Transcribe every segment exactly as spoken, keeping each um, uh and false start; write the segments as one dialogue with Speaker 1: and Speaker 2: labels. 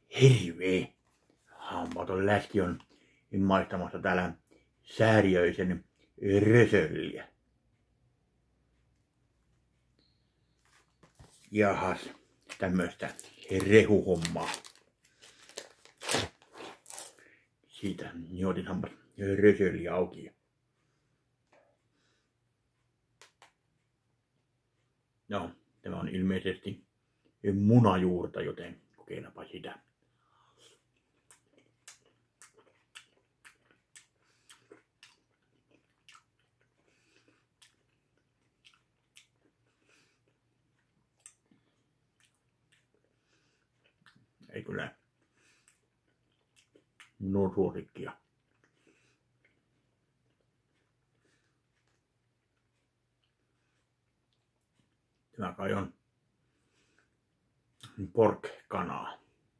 Speaker 1: Hirveä hampaton läski on maistamassa täällä sääriöisen rösölliä. Jahas, tämmöstä rehuhommaa. Siitä otin hampas rösölli auki. No, tämä on ilmeisesti munajuurta, joten kokeillaanpa sitä. Ei kyllä no suosikkia. Tämä kai on pork-kanaa.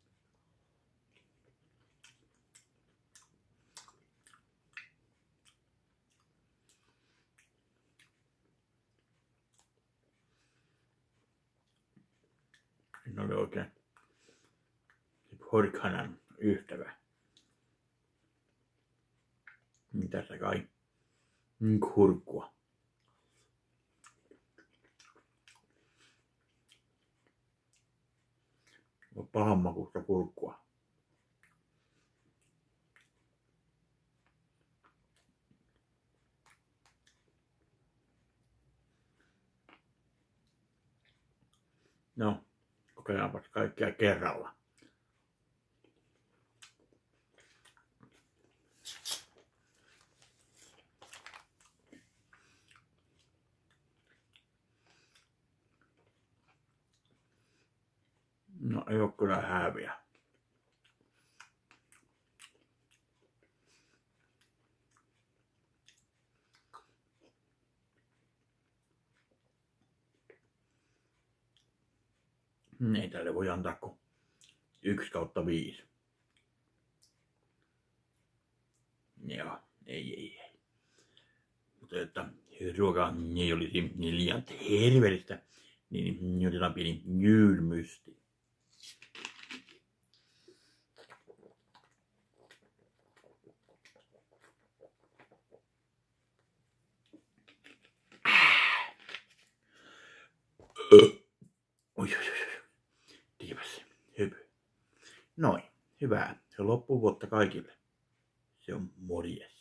Speaker 1: En ole oikein porkkanan ystävä. Tässä kai kurkkua. Pahan makuista kurkkua. No, kokeillaanpas kaikkia kerralla. No ei oo kyllä hääviä. Ei tälle voi antaa kuin yksi kautta viisi. Joo, ei ei ei. Mutta että ruoka ei olisi niin liian terveellistä, niin otetaan pieni jylmysti. Oi, oi, oi. Tiiväs, hypy. Noin, hyvää loppuvuotta kaikille. Se on morjes.